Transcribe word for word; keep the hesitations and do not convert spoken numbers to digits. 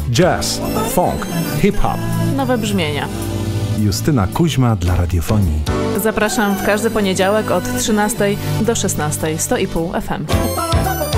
Jazz, funk, hip-hop. Nowe brzmienia. Justyna Kuźma dla radiofonii. Zapraszam w każdy poniedziałek od trzynastej do szesnastej. sto i pół F M.